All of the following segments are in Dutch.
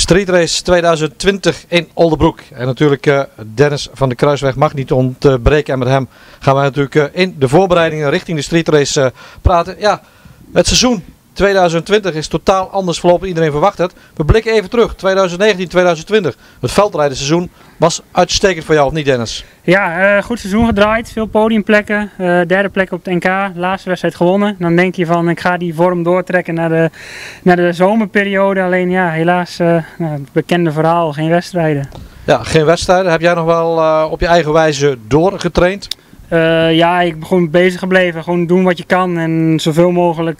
Street Race 2020 in Oldebroek. En natuurlijk Dennis van der Kruisweg mag niet ontbreken. En met hem gaan wij natuurlijk in de voorbereidingen richting de Street Race praten. Ja, het seizoen 2020 is totaal anders verlopen. Iedereen verwacht het. We blikken even terug. 2019, 2020. Het veldrijdenseizoen was uitstekend voor jou, of niet, Dennis? Ja, goed seizoen gedraaid. Veel podiumplekken. Derde plek op het NK. Laatste wedstrijd gewonnen. Dan denk je van, ik ga die vorm doortrekken naar de zomerperiode. Alleen ja, helaas, het bekende verhaal, geen wedstrijden. Ja, geen wedstrijden. Heb jij nog wel op je eigen wijze doorgetraind? Ja, ik ben gewoon bezig gebleven. Gewoon doen wat je kan en zoveel mogelijk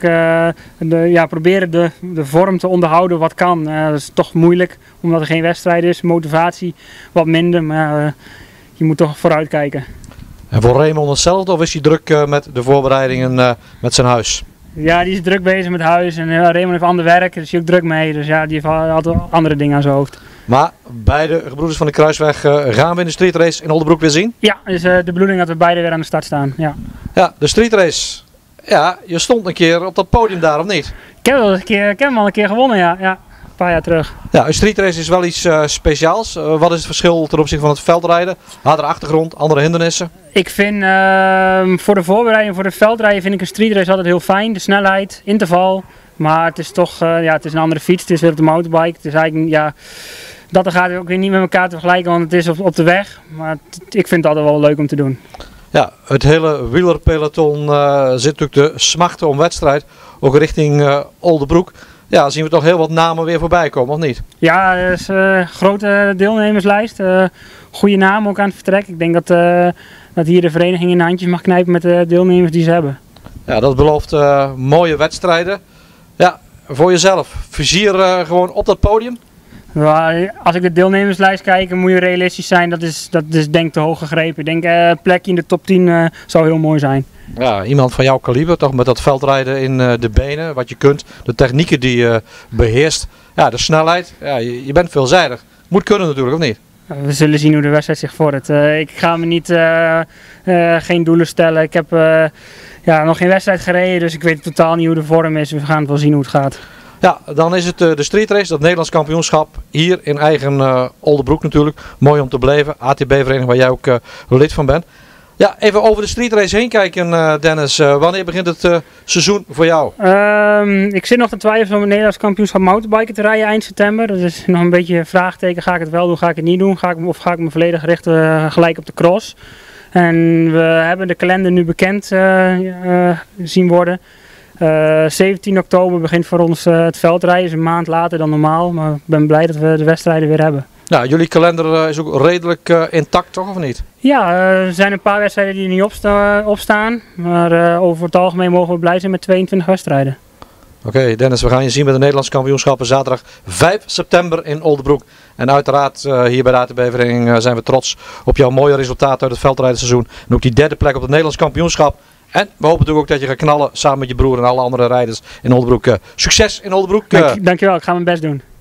proberen de vorm te onderhouden wat kan. Dat is toch moeilijk, omdat er geen wedstrijd is. Motivatie wat minder, maar je moet toch vooruit kijken. En voor Raymond hetzelfde, of is hij druk met de voorbereidingen met zijn huis? Ja, die is druk bezig met huis en Raymond heeft ander werk, dus die is ook druk mee. Dus ja, die heeft altijd andere dingen aan zijn hoofd. Maar beide gebroeders van de Kruisweg gaan we in de Street Race in Oldebroek weer zien? Ja, het is de bedoeling dat we beide weer aan de start staan. Ja, ja, de Street Race. Ja, je stond een keer op dat podium daar, of niet? Ik heb hem al een keer gewonnen, ja. Een paar jaar terug. Ja, een Street Race is wel iets speciaals. Wat is het verschil ten opzichte van het veldrijden? Hardere achtergrond, andere hindernissen? Ik vind voor de voorbereiding, voor de veldrijden vind ik een Street Race altijd heel fijn. De snelheid, interval. Maar het is toch het is een andere fiets. Het is weer op de mountainbike. Het is eigenlijk, ja, dat gaat ook weer niet met elkaar te vergelijken, want het is op de weg. Maar ik vind het altijd wel leuk om te doen. Ja, het hele wielerpeloton zit natuurlijk te smachten om wedstrijd. Ook richting Oldebroek. Ja, zien we toch heel wat namen weer voorbij komen, of niet? Ja, er is een grote deelnemerslijst. Goede namen ook aan het vertrek. Ik denk dat hier de vereniging in de handjes mag knijpen met de deelnemers die ze hebben. Ja, dat belooft mooie wedstrijden. Ja, voor jezelf. Vizier gewoon op dat podium? Ja, als ik de deelnemerslijst kijk, moet je realistisch zijn. Dat is denk ik te hoog gegrepen. Ik denk een plekje in de top 10 zou heel mooi zijn. Ja, iemand van jouw kaliber, toch met dat veldrijden in de benen, wat je kunt, de technieken die je beheerst, ja, de snelheid, ja, je bent veelzijdig. Moet kunnen natuurlijk, of niet? We zullen zien hoe de wedstrijd zich vordert. Ik ga me niet geen doelen stellen. Ik heb nog geen wedstrijd gereden, dus ik weet totaal niet hoe de vorm is. We gaan het wel zien hoe het gaat. Ja, dan is het de Street Race, dat Nederlands kampioenschap, hier in eigen Oldebroek natuurlijk. Mooi om te beleven, ATB-vereniging waar jij ook lid van bent. Ja, even over de Street Race heen kijken, Dennis. Wanneer begint het seizoen voor jou? Ik zit nog te twijfelen om het Nederlands kampioenschap mountainbiken te rijden eind september. Dat is nog een beetje een vraagteken. Ga ik het wel doen, ga ik het niet doen? Ga ik me volledig richten gelijk op de cross? En we hebben de kalender nu bekend zien worden. 17 oktober begint voor ons het veldrijden, is een maand later dan normaal. Maar ik ben blij dat we de wedstrijden weer hebben. Nou, jullie kalender is ook redelijk intact, toch, of niet? Ja, er zijn een paar wedstrijden die er niet op staan. Maar over het algemeen mogen we blij zijn met 22 wedstrijden. Oké, Dennis, we gaan je zien met de Nederlandse kampioenschappen zaterdag 5 september in Oldebroek. En uiteraard hier bij de ATB-vereniging zijn we trots op jouw mooie resultaat uit het veldrijdenseizoen. En ook die derde plek op het Nederlands kampioenschap. En we hopen natuurlijk ook dat je gaat knallen samen met je broer en alle andere rijders in Oldebroek. Succes in Oldebroek. Dankjewel, ik ga mijn best doen.